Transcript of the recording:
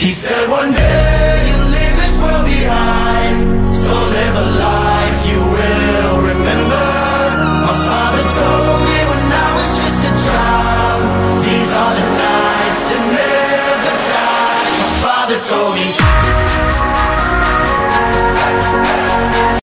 He said one day you'll leave this world behind, so live a life you will remember. My father told me when I was just a child, these are the nights that never die. My father told me